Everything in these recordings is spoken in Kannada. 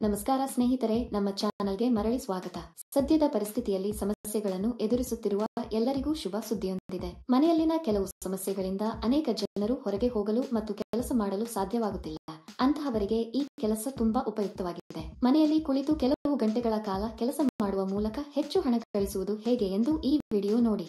ನಮಸ್ಕಾರ ಸ್ನೇಹಿತರೆ, ನಮ್ಮ ಚಾನಲ್ಗೆ ಮರಳಿ ಸ್ವಾಗತ. ಸದ್ಯದ ಪರಿಸ್ಥಿತಿಯಲ್ಲಿ ಸಮಸ್ಯೆಗಳನ್ನು ಎದುರಿಸುತ್ತಿರುವ ಎಲ್ಲರಿಗೂ ಶುಭ ಸುದ್ದಿಯೊಂದಿದೆ. ಮನೆಯಲ್ಲಿನ ಕೆಲವು ಸಮಸ್ಯೆಗಳಿಂದ ಅನೇಕ ಜನರು ಹೊರಗೆ ಹೋಗಲು ಮತ್ತು ಕೆಲಸ ಮಾಡಲು ಸಾಧ್ಯವಾಗುತ್ತಿಲ್ಲ. ಅಂತಹವರಿಗೆ ಈ ಕೆಲಸ ತುಂಬಾ ಉಪಯುಕ್ತವಾಗಿದೆ. ಮನೆಯಲ್ಲಿ ಕುಳಿತು ಕೆಲವು ಗಂಟೆಗಳ ಕಾಲ ಕೆಲಸ ಮಾಡುವ ಮೂಲಕ ಹೆಚ್ಚು ಹಣ ಗಳಿಸುವುದು ಹೇಗೆ ಎಂದು ಈ ವಿಡಿಯೋ ನೋಡಿ.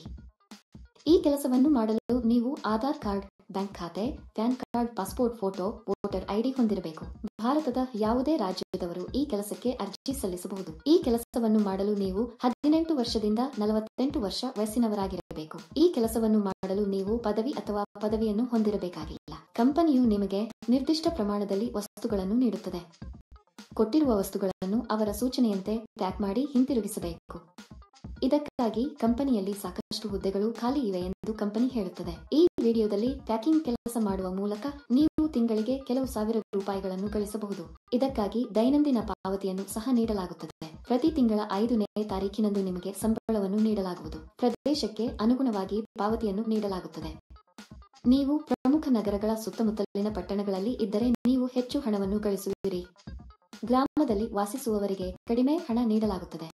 ಈ ಕೆಲಸವನ್ನು ಮಾಡಲು ನೀವು ಆಧಾರ್ ಕಾರ್ಡ್, ಬ್ಯಾಂಕ್ ಖಾತೆ, PAN card, passport photo, voter ID ಹೊಂದಿರಬೇಕು. ಭಾರತದ ಯಾವುದೇ ರಾಜ್ಯದವರು ಈ ಕೆಲಸಕ್ಕೆ ಅರ್ಜಿ ಸಲ್ಲಿಸಬಹುದು. ಈ ಕೆಲಸವನ್ನು ಮಾಡಲು ನೀವು 18 ವರ್ಷದಿಂದ 48 ವರ್ಷ ವಯಸ್ಸಿನವರಾಗಿರಬೇಕು. ಈ ಕೆಲಸವನ್ನು ಮಾಡಲು ನೀವು ಪದವಿ ಅಥವಾ ಪದವಿಯನ್ನು ಹೊಂದಿರಬೇಕಾಗಿಲ್ಲ. ಕಂಪನಿಯು ನಿಮಗೆ ನಿರ್ದಿಷ್ಟ ಪ್ರಮಾಣದಲ್ಲಿ ವಸ್ತುಗಳನ್ನು ನೀಡುತ್ತದೆ. ಕೊಟ್ಟಿರುವ ವಸ್ತುಗಳನ್ನು ಅವರ ಸೂಚನೆಯಂತೆ ಪ್ಯಾಕ್ ಮಾಡಿ ಹಿಂತಿರುಗಿಸಬೇಕು. ಇದಕ್ಕಾಗಿ ಕಂಪನಿಯಲ್ಲಿ ಸಾಕಷ್ಟು ಹುದ್ದೆಗಳು ಖಾಲಿ ಇವೆ ಎಂದು ಕಂಪನಿ ಹೇಳುತ್ತದೆ. ಈ ವಿಡಿಯೋದಲ್ಲಿ ಪ್ಯಾಕಿಂಗ್ ಕೆಲಸ ಮಾಡುವ ಮೂಲಕ ನೀವು ತಿಂಗಳಿಗೆ ಕೆಲವು ಸಾವಿರ ರೂಪಾಯಿಗಳನ್ನು ಗಳಿಸಬಹುದು. ಇದಕ್ಕಾಗಿ ದೈನಂದಿನ ಪಾವತಿಯನ್ನು ಸಹ ನೀಡಲಾಗುತ್ತದೆ. ಪ್ರತಿ ತಿಂಗಳ 5ನೇ ತಾರೀಖಿನಂದು ನಿಮಗೆ ಸಂಬಳವನ್ನು ನೀಡಲಾಗುವುದು. ಪ್ರದೇಶಕ್ಕೆ ಅನುಗುಣವಾಗಿ ಪಾವತಿಯನ್ನು ನೀಡಲಾಗುತ್ತದೆ. ನೀವು ಪ್ರಮುಖ ನಗರಗಳ ಸುತ್ತಮುತ್ತಲಿನ ಪಟ್ಟಣಗಳಲ್ಲಿ ಇದ್ದರೆ ನೀವು ಹೆಚ್ಚು ಹಣವನ್ನು ಗಳಿಸುವಿರಿ. ಗ್ರಾಮದಲ್ಲಿ ವಾಸಿಸುವವರಿಗೆ ಕಡಿಮೆ ಹಣ ನೀಡಲಾಗುತ್ತದೆ,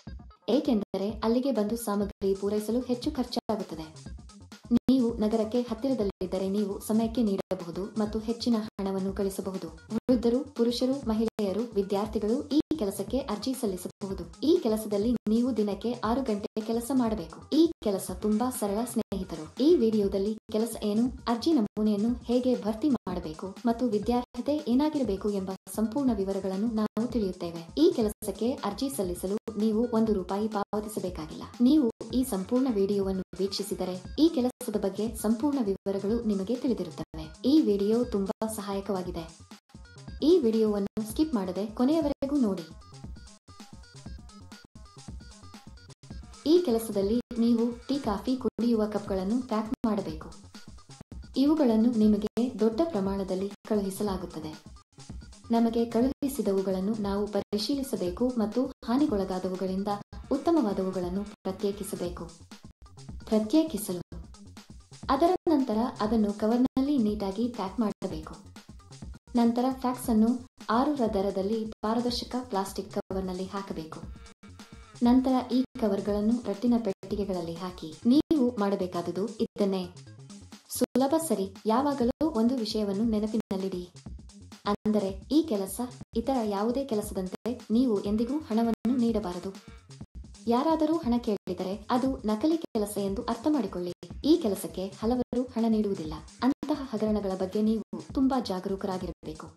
ಏಕೆಂದರೆ ಅಲ್ಲಿಗೆ ಬಂದು ಸಾಮಗ್ರಿ ಪೂರೈಸಲು ಹೆಚ್ಚು ಖರ್ಚಾಗುತ್ತದೆ. ನೀವು ನಗರಕ್ಕೆ ಹತ್ತಿರದಲ್ಲಿದ್ದರೆ ನೀವು ಸಮಯಕ್ಕೆ ನೀಡಬಹುದು ಮತ್ತು ಹೆಚ್ಚಿನ ಹಣವನ್ನು ಗಳಿಸಬಹುದು. ವೃದ್ಧರು, ಪುರುಷರು, ಮಹಿಳೆಯರು, ವಿದ್ಯಾರ್ಥಿಗಳು ಈ ಕೆಲಸಕ್ಕೆ ಅರ್ಜಿ ಸಲ್ಲಿಸಬಹುದು. ಈ ಕೆಲಸದಲ್ಲಿ ನೀವು ದಿನಕ್ಕೆ 6 ಗಂಟೆ ಕೆಲಸ ಮಾಡಬೇಕು. ಈ ಕೆಲಸ ತುಂಬಾ ಸರಳ ಸ್ನೇಹಿತರು. ಈ ವಿಡಿಯೋದಲ್ಲಿ ಕೆಲಸ ಏನು, ಅರ್ಜಿ ನಮೂನೆಯನ್ನು ಹೇಗೆ ಭರ್ತಿ ಮಾಡಬೇಕು ಮತ್ತು ವಿದ್ಯಾರ್ಹತೆ ಏನಾಗಿರಬೇಕು ಎಂಬ ಸಂಪೂರ್ಣ ವಿವರಗಳನ್ನು ನಾವು ತಿಳಿಯುತ್ತೇವೆ. ಈ ಕೆಲಸಕ್ಕೆ ಅರ್ಜಿ ಸಲ್ಲಿಸಲು ನೀವು 1 ರೂಪಾಯಿ ಪಾವತಿಸಬೇಕಾಗಿಲ್ಲ. ನೀವು ಈ ಸಂಪೂರ್ಣ ವಿಡಿಯೋವನ್ನು ವೀಕ್ಷಿಸಿದರೆ ಈ ಕೆಲಸದ ಬಗ್ಗೆ ಸಂಪೂರ್ಣ ವಿವರಗಳು ನಿಮಗೆ ತಿಳಿದಿರುತ್ತವೆ. ಈ ವಿಡಿಯೋ ತುಂಬಾ ಸಹಾಯಕವಾಗಿದೆ. ಈ ವಿಡಿಯೋವನ್ನು ಸ್ಕಿಪ್ ಮಾಡದೆ ಕೊನೆಯವರೆಗೂ ನೋಡಿ. ಈ ಕೆಲಸದಲ್ಲಿ ನೀವು ಟೀ, ಕಾಫಿ ಕುಡಿಯುವ ಕಪ್ಗಳನ್ನು ಪ್ಯಾಕ್ ಮಾಡಬೇಕು. ಇವುಗಳನ್ನು ನಿಮಗೆ ದೊಡ್ಡ ಪ್ರಮಾಣದಲ್ಲಿ ಕಳುಹಿಸಲಾಗುತ್ತದೆ. ನಮಗೆ ಕಳುಹಿಸಿದವುಗಳನ್ನು ನಾವು ಪರಿಶೀಲಿಸಬೇಕು ಮತ್ತು ಹಾನಿಗೊಳಗಾದವುಗಳಿಂದ ಉತ್ತಮವಾದವುಗಳನ್ನು ಪ್ರತ್ಯೇಕಿಸಲು ಅದರ ನಂತರ ಅದನ್ನು ಕವರ್ನಲ್ಲಿ ನೀಟಾಗಿ ಪ್ಯಾಕ್ ಮಾಡಬೇಕು. ನಂತರ ಫ್ಯಾಕ್ಸ್ ಅನ್ನು 6 ರ ದರದಲ್ಲಿ ಪಾರದರ್ಶಕ ಪ್ಲಾಸ್ಟಿಕ್ ಕವರ್ನಲ್ಲಿ ಹಾಕಬೇಕು. ನಂತರ ಈ ಕವರ್ಗಳನ್ನು ರಟ್ಟಿನ ಪೆಟ್ಟಿಗೆಗಳಲ್ಲಿ ಹಾಕಿ. ನೀವು ಮಾಡಬೇಕಾದುದು ಇದನ್ನೇ. ಸುಲಭ, ಸರಿ. ಯಾವಾಗಲೂ ಒಂದು ವಿಷಯವನ್ನು ನೆನಪಿನಲ್ಲಿಡಿ, ಅಂದರೆ ಈ ಕೆಲಸ ಇತರ ಯಾವುದೇ ಕೆಲಸದಂತೆ ನೀವು ಎಂದಿಗೂ ಹಣವನ್ನು ನೀಡಬಾರದು. ಯಾರಾದರೂ ಹಣ ಕೇಳಿದರೆ ಅದು ನಕಲಿ ಕೆಲಸ ಎಂದು ಅರ್ಥ ಮಾಡಿಕೊಳ್ಳಿ. ಈ ಕೆಲಸಕ್ಕೆ ಹಲವರು ಹಣ ನೀಡುವುದಿಲ್ಲ. ಅಂತಹ ಹಗರಣಗಳ ಬಗ್ಗೆ ನೀವು ತುಂಬಾ ಜಾಗರೂಕರಾಗಿರಬೇಕು.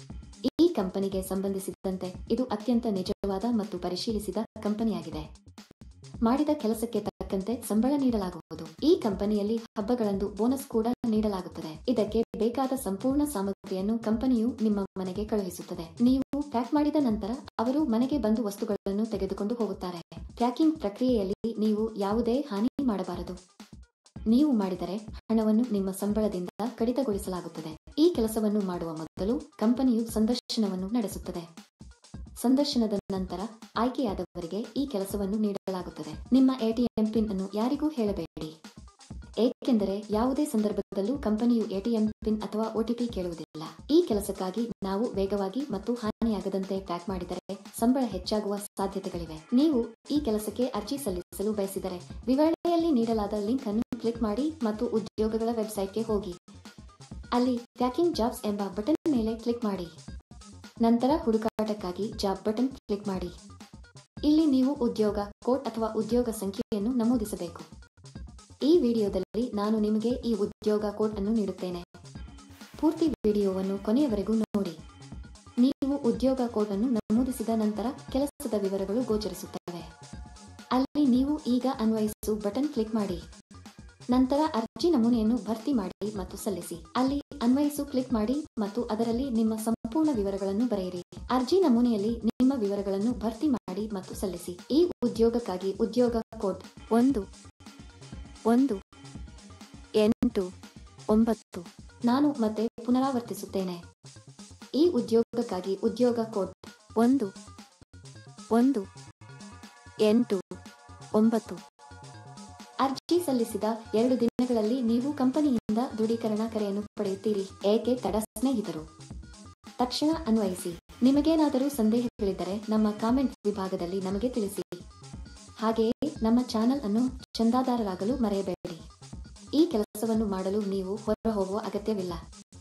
ಈ ಕಂಪನಿಗೆ ಸಂಬಂಧಿಸಿದಂತೆ ಇದು ಅತ್ಯಂತ ನಿಜವಾದ ಮತ್ತು ಪರಿಶೀಲಿಸಿದ ಕಂಪನಿಯಾಗಿದೆ. ಮಾಡಿದ ಕೆಲಸಕ್ಕೆ ತಕ್ಕಂತೆ ಸಂಬಳ ನೀಡಲಾಗುವುದು. ಈ ಕಂಪನಿಯಲ್ಲಿ ಹಬ್ಬಗಳಂದು ಬೋನಸ್ ಕೂಡ ನೀಡಲಾಗುತ್ತದೆ. ಇದಕ್ಕೆ ಬೇಕಾದ ಸಂಪೂರ್ಣ ಸಾಮಗ್ರಿಯನ್ನು ಕಂಪನಿಯು ನಿಮ್ಮ ಮನೆಗೆ ಕಳುಹಿಸುತ್ತದೆ. ನೀವು ಪ್ಯಾಕ್ ಮಾಡಿದ ನಂತರ ಅವರು ಮನೆಗೆ ಬಂದು ವಸ್ತುಗಳನ್ನು ತೆಗೆದುಕೊಂಡು ಹೋಗುತ್ತಾರೆ. ಪ್ಯಾಕಿಂಗ್ ಪ್ರಕ್ರಿಯೆಯಲ್ಲಿ ನೀವು ಯಾವುದೇ ಹಾನಿ ಮಾಡಬಾರದು. ನೀವು ಮಾಡಿದರೆ ಹಣವನ್ನು ನಿಮ್ಮ ಸಂಬಳದಿಂದ ಕಡಿತಗೊಳಿಸಲಾಗುತ್ತದೆ. ಈ ಕೆಲಸವನ್ನು ಮಾಡುವ ಮೊದಲು ಕಂಪನಿಯು ಸಂದರ್ಶನವನ್ನು ನಡೆಸುತ್ತದೆ. ಸಂದರ್ಶನದ ನಂತರ ಆಯ್ಕೆಯಾದವರಿಗೆ ಈ ಕೆಲಸವನ್ನು ನೀಡಲಾಗುತ್ತದೆ. ನಿಮ್ಮ ಎಟಿಎಂ ಪಿನ್ ಅನ್ನು ಯಾರಿಗೂ ಹೇಳಬೇಡಿ, ಏಕೆಂದರೆ ಯಾವುದೇ ಸಂದರ್ಭದಲ್ಲೂ ಕಂಪನಿಯು ಎಟಿಎಂ ಪಿನ್ ಅಥವಾ OTP ಕೇಳುವುದಿಲ್ಲ. ಈ ಕೆಲಸಕ್ಕಾಗಿ ನಾವು ವೇಗವಾಗಿ ಮತ್ತು ಹಾನಿಯಾಗದಂತೆ ಪ್ಯಾಕ್ ಮಾಡಿದರೆ ಸಂಬಳ ಹೆಚ್ಚಾಗುವ ಸಾಧ್ಯತೆಗಳಿವೆ. ನೀವು ಈ ಕೆಲಸಕ್ಕೆ ಅರ್ಜಿ ಸಲ್ಲಿಸಲು ಬಯಸಿದರೆ ವಿವರಣೆಯಲ್ಲಿ ನೀಡಲಾದ ಲಿಂಕ್ ಅನ್ನು ಕ್ಲಿಕ್ ಮಾಡಿ ಮತ್ತು ಉದ್ಯೋಗಗಳ ವೆಬ್ಸೈಟ್ಗೆ ಹೋಗಿ. ಅಲ್ಲಿ ಪ್ಯಾಕಿಂಗ್ ಜಾಬ್ಸ್ ಎಂಬ ಬಟನ್ ಮೇಲೆ ಕ್ಲಿಕ್ ಮಾಡಿ. ನಂತರ ಹುಡುಕಾಟಕ್ಕಾಗಿ ಜಾಬ್ ಬಟನ್ ಕ್ಲಿಕ್ ಮಾಡಿ. ಇಲ್ಲಿ ನೀವು ಉದ್ಯೋಗ ಕೋಡ್ ಅಥವಾ ಉದ್ಯೋಗ ಸಂಖ್ಯೆಯನ್ನು ನಮೂದಿಸಬೇಕು. ಈ ವಿಡಿಯೋದಲ್ಲಿ ನಾನು ನಿಮಗೆ ಈ ಉದ್ಯೋಗ ಕೋಡ್ ಅನ್ನು ನೀಡುತ್ತೇನೆ. ಪೂರ್ತಿ ವಿಡಿಯೋವನ್ನು ಕೊನೆಯವರೆಗೂ ನೋಡಿ. ನೀವು ಉದ್ಯೋಗ ಕೋಡ್ ಅನ್ನು ನಮೂದಿಸಿದ ನಂತರ ಕೆಲಸದ ವಿವರಗಳು ಗೋಚರಿಸುತ್ತವೆ. ಅಲ್ಲಿ ನೀವು ಈಗ ಅನ್ವಯಿಸು ಬಟನ್ ಕ್ಲಿಕ್ ಮಾಡಿ. ನಂತರ ಅರ್ಜಿ ನಮೂನೆಯನ್ನು ಭರ್ತಿ ಮಾಡಿ ಮತ್ತು ಸಲ್ಲಿಸಿ. ಅಲ್ಲಿ ಅನ್ವಯಿಸು ಕ್ಲಿಕ್ ಮಾಡಿ ಮತ್ತು ಅದರಲ್ಲಿ ನಿಮ್ಮ ಸಂಪೂರ್ಣ ವಿವರಗಳನ್ನು ಬರೆಯಿರಿ. ಅರ್ಜಿ ನಮೂನೆಯಲ್ಲಿ ನಿಮ್ಮ ವಿವರಗಳನ್ನು ಭರ್ತಿ ಮಾಡಿ ಮತ್ತು ಸಲ್ಲಿಸಿ. ಈ ಉದ್ಯೋಗಕ್ಕಾಗಿ ಉದ್ಯೋಗ ಕೋಡ್ 1189. ನಾನು ಮತ್ತೆ ಪುನರಾವರ್ತಿಸುತ್ತೇನೆ. ಈ ಉದ್ಯೋಗಕ್ಕಾಗಿ ಉದ್ಯೋಗ ಕೋಡ್ 1189. ಅರ್ಜಿ ಸಲ್ಲಿಸಿದ 2 ದಿನಗಳಲ್ಲಿ ನೀವು ಕಂಪನಿಯಿಂದ ದೃಢೀಕರಣ ಕರೆಯನ್ನು ಪಡೆಯುತ್ತೀರಿ. ಏಕೆ ತಡ ಸ್ನೇಹಿತರು? ತಕ್ಷಣ ಅನ್ವಯಿಸಿ. ನಿಮಗೇನಾದರೂ ಸಂದೇಹಗಳಿದ್ದರೆ ನಮ್ಮ ಕಾಮೆಂಟ್ ವಿಭಾಗದಲ್ಲಿ ನಮಗೆ ತಿಳಿಸಿ. ಹಾಗೆಯೇ ನಮ್ಮ ಚಾನೆಲ್ ಅನ್ನು ಚಂದಾದಾರರಾಗಲು ಮರೆಯಬೇಡಿ. ಈ ಕೆಲಸವನ್ನು ಮಾಡಲು ನೀವು ಹೊರಹೋಗುವ ಅಗತ್ಯವಿಲ್ಲ.